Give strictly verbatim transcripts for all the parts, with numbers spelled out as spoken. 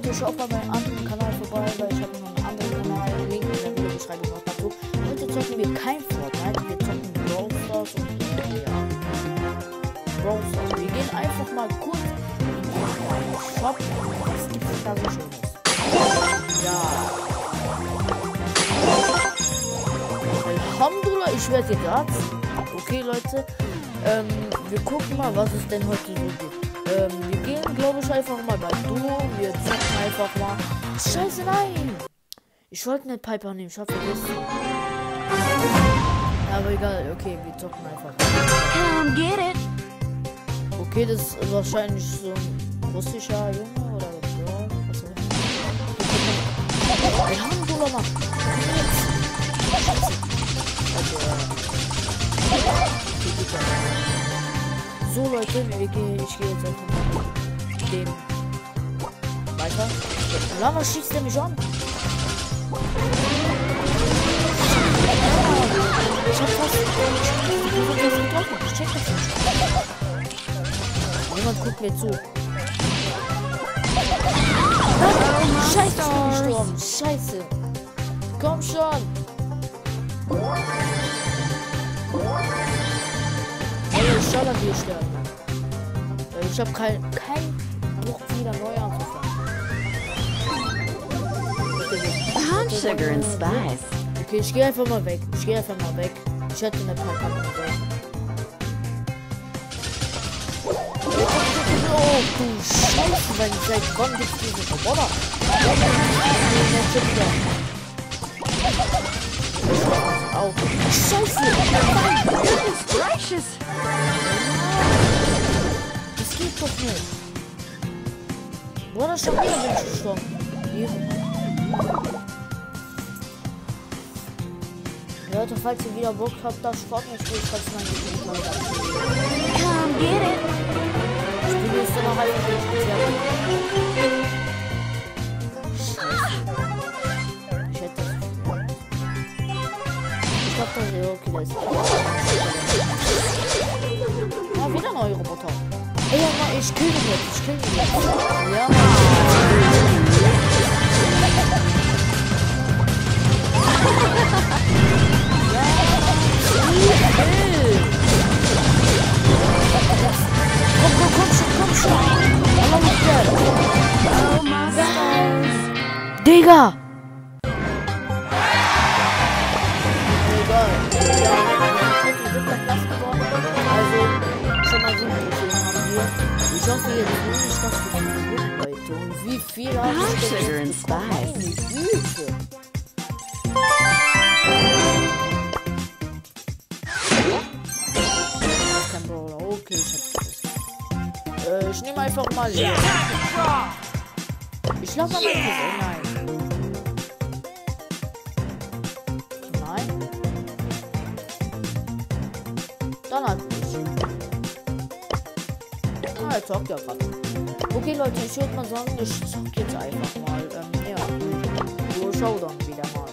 Leute, schaut bei meinem anderen Kanal vorbei, weil ich habe noch einen anderen Kanal, Link in der Videobeschreibung noch dazu. Heute zocken wir kein Fortnite, wir zocken Brawl Stars und äh, ja. Brawl Stars. Wir gehen einfach mal kurz in den Shop. Was gibt es da so Schönes? Ja. Alhamdulillah, ich werde hier gerade. Okay, Leute. Ähm, wir gucken mal, was es denn heute so gibt. Ähm, wir gehen, glaube ich, einfach mal bei Duo. Wir zocken einfach mal. Scheiße, nein! Ich wollte nicht Piper nehmen, ich hab vergessen. Ja, aber egal, okay, wir zocken einfach. Come get it. Okay, das ist wahrscheinlich so ein russischer Junge oder so. Was soll ich? Wir haben Duo, Mann. Scheiße. Also, äh. So Leute, wir gehen, ich gehe jetzt einfach mal mit dem weiter. Lama schießt er mich an. Ich hab fast getroffen. Ich check das nicht. Niemand guckt mir zu. Nein, Scheiße, ich bin gestorben. Scheiße. Komm schon. Ich soll hier sterben. Ich habe kein, kein Druck wieder neu anzufangen. Brown sugar and spice. Okay, ich gehe einfach mal weg. Ich gehe einfach mal weg. Ich hätte eine paar Kappen. Oh du Scheiße, wenn ich seit wann gibt's diese Roboter? Au. Scheiße! Goodness gracious! Das geht doch nicht. Bruder, schon wieder bin ich gestorben. Hier. Leute, falls ihr wieder Bock habt, das Fortnite spielt, falls man nicht mehr weiter. Come get it! Ich spiele jetzt noch einfach den Spezial. Scheiße. Ich hätte das nicht. Ich glaube, das ist okay, das ist ja, wieder neue Roboter. Ey, ja, Mann, ich kill ihn jetzt, ich kill ihn jetzt. Ja, Mann. Ja, komm, komm, komm schon, komm schon. Allah mich gern. Oh my stars! Digga! Egal. Ja, wir sind siebter Klasse geworden. Also, schon mal sieben Trophäen haben wir. Ich hoffe jetzt nur nicht, dass wir viel gewinnen, Leute. Und wie viel haben Brown wir sugar denn and jetzt bekommen? Meine Güte. Das ist kein Brawler. Okay, ich hab's vergessen. Äh, ich nehme einfach mal Leon. Ich lasse mal yeah. Nein. Nein. Dann halt nicht. Ah, er zockt ja gerade. Okay, Leute, ich würde mal sagen, ich zock jetzt einfach mal. Ähm, ja. So, Showdown wieder mal.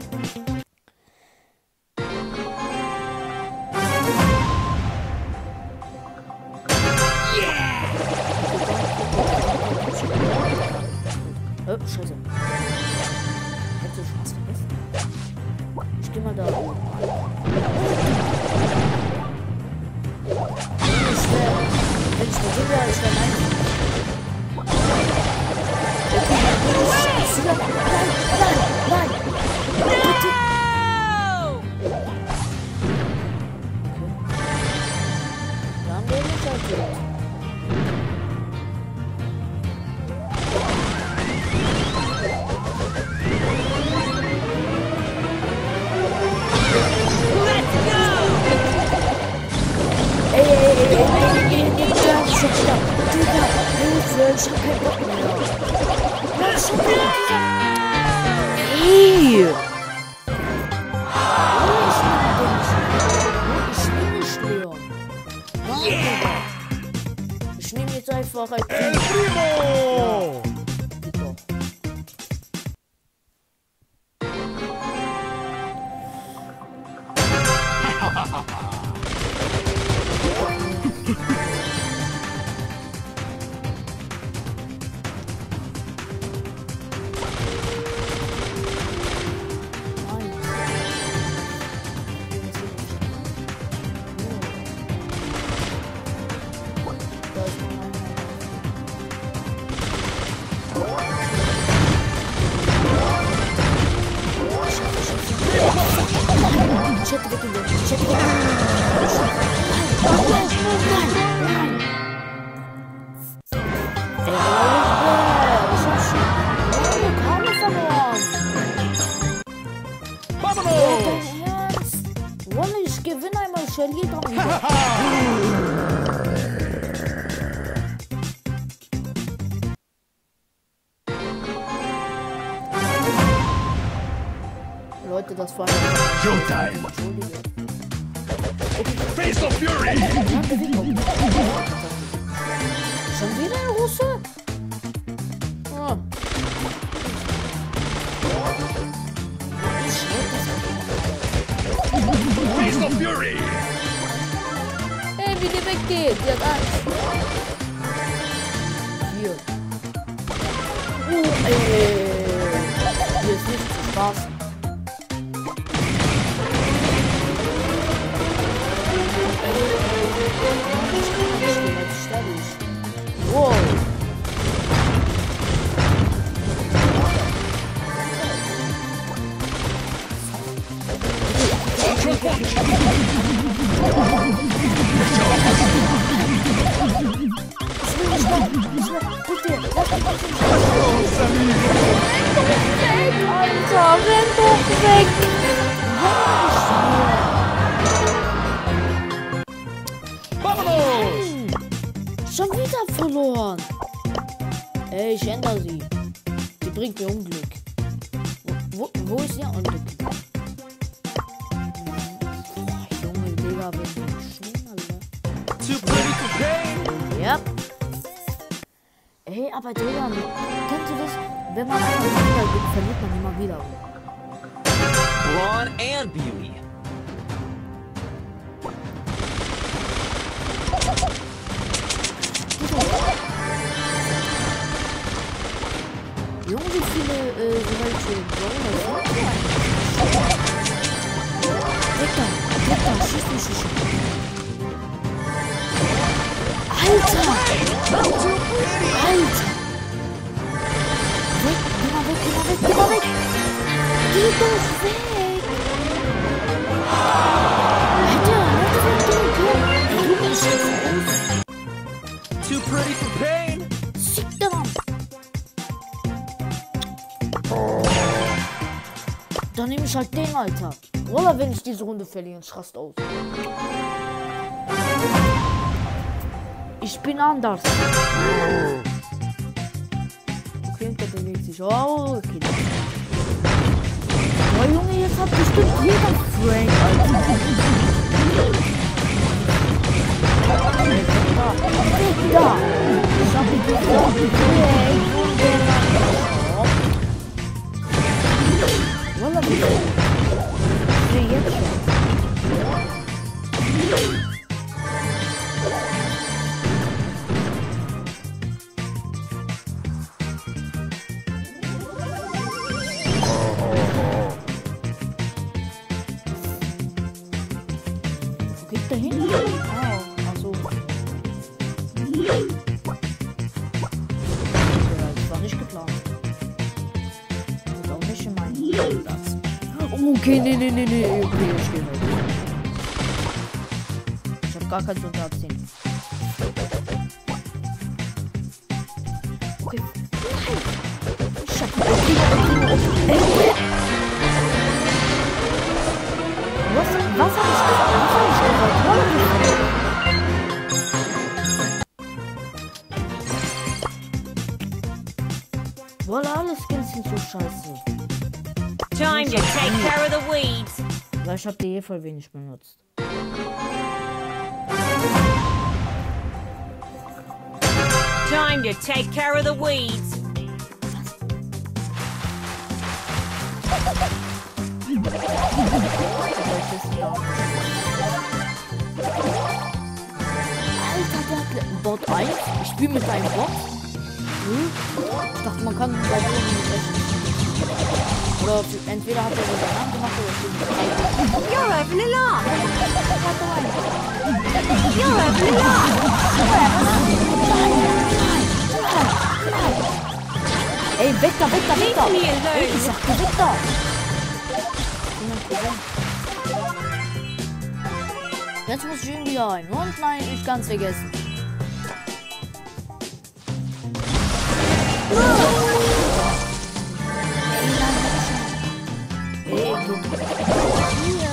Oh, scheiße. Hätte ich was vergessen? Ich geh mal da oben. Ich wär, wenn ich mal so wäre, ich wäre nein. Nein, nein, nein. Bitte. Okay. Da haben wir nicht erzählt. Ich hab keinen Bock mehr. Ja, schon wieder dieser... Hey! Ich nehme nicht Leon. Ich nehme jetzt einfach ein Primo! hätte weggehen sollen. Ich hätte weggehen sollen. Nein, nein, nein, nein. Ey, ich hab schon meine Karte verloren. Vamonos! Dein Ernst? Wolle, ich gewinne einmal, ich verliere doch wieder. Leute, das war Showtime! Entschuldige. Face of Fury! Ja, Bewegung. Schon wieder ein Russe? Ah. Face of Fury! Hey, wie die weggeht. Die hat Angst. Hier. Uh, ey. Hier ist nicht zu Spaß. Wow. Ultra Punch! Alter, renn doch weg! Vamonos! Schon wieder verloren! Ey, ich ändere sie. Sie bringt mir Unglück. Wo, wo ist ihr Unglück? Boah, Junge, Digga, wenn du schnell, Alter. Too pretty for pain! Ja. Ey, aber Digga, kennst du das? Wenn man einmal wieder gibt, verliert man immer wieder. Brawn and beauty. Junge, wie viele, äh, solche Brawler sind da? Digga, Digga, schieß mich, schieß mich. Alter! Alter! Weg, geh mal weg, geh mal weg, geh mal weg! Geh doch weg! Alter, Alter, weg, geh, geh! Ey, Junge, ich schieß aus! Too pretty for pain. Sieg daran! Dann nehme ich halt den, Alter. Oder wenn ich diese Runde verliere, ich raste aus. Ich bin anders. Okay, der bewegt sich. Oh, okay. Oh, Junge, jetzt hat bestimmt jeder Frank, Alter. Weg da! Ich hab die gesagt, Walla, wie ich sehe jetzt schon. Wo geht's da hin? Ah, also. Ja, das war nicht geplant. Das ist auch nicht in meinem Platz. Okay, nee, nee, nee, nee. Okay, ich gehe weg. Ich hab gar kein Soldat sehen. Okay. Nein! Ich hab okay, okay, okay. Was, was hab ich gesagt? Was hab ich gesagt? Voilà, alle Skins sind so scheiße. Time to take care of the weeds. Weil ich hab die eh voll wenig benutzt. Time to take care of the weeds. Alter, der hat Bot eins. Ich spiele mit einem Bot. Hm? Ich dachte, man kann bei dem rechnen. Oder entweder hat er so seinen Namen gemacht oder spielt mit drei. You're having a laugh. You're having a laugh. Ey, weg da, weg da, weg da. Leave me alone. Ey, ich sagte weg da. Jetzt muss ich irgendwie rein. Und nein, ich kann's vergessen. Ey, du. Hier.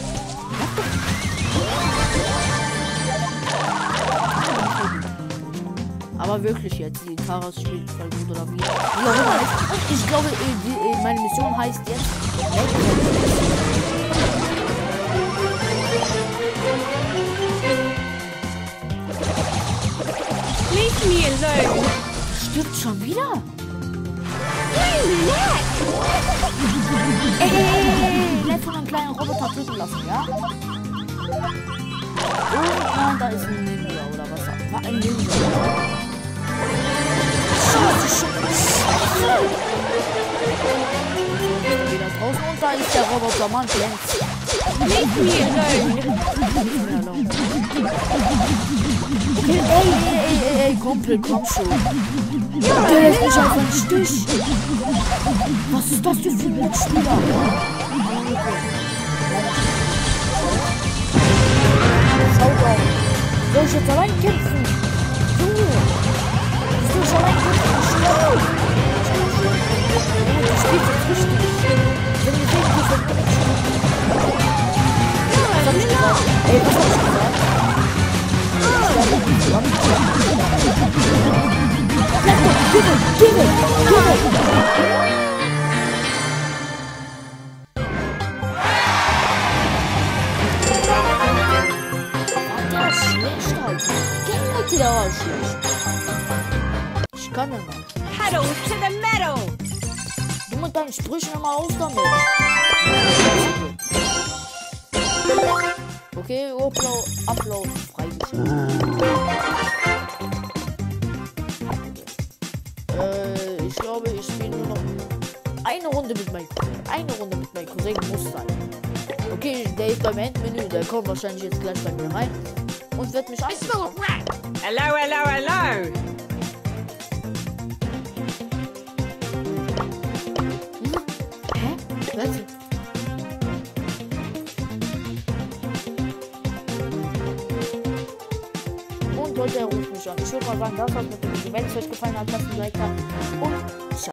Aber wirklich jetzt, die Taras spielt voll gut oder wie? Wie auch immer. Und ich glaube, die, die, meine Mission heißt jetzt. Leave me alone. Stirbt schon wieder? Ey, ey, ey, ey, von einem kleinen Roboter töten lassen, ja? Und nein, da ist ein Ninja oder was? War ein Ninja. Scheiße, Scheiße. Wieder draußen und da ist der Roboter, Mann, glänzt. Leave me alone. Okay, ey, ey, ey, ey, ey, Kumpel, komm schon. Der lässt mich einfach im Stich. Was ist das denn für ein Mitspieler? Schau doch. Soll ich jetzt allein kämpfen? Junge. Ich soll schon allein kämpfen. Schnell. Das spielt jetzt richtig. Wenn wir sehen, wie viel Minuten spielen. Was hab ich gesagt? Ey, was hab ich gesagt? Give it, give it, give it. Der ist schlecht, Alter. Genau, der war schlecht. Ich kann nicht mehr. Pedal to the metal. Du mit deinen Sprüchen immer aus damit. Okay, Upload, Upload freigeschaltet. Äh, ich glaube, ich spiele nur noch eine Runde mit meinem Cousin. Eine Runde mit meinem Cousin muss sein. Okay, der ist beim Endmenü, der kommt wahrscheinlich jetzt gleich bei mir rein und wird mich anfangen. Hello, hello, hello. Hm? Hä? Was? Und Leute, er ruft mich an. Ich würde mal sagen, das war's mit dem Video. Wenn es euch gefallen hat, lasst ein Like da und ciao.